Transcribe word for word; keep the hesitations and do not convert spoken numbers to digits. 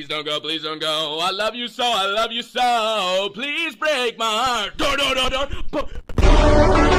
Please don't go, please don't go. I love you so, I love you so. Please break my heart. Do, do, do, do.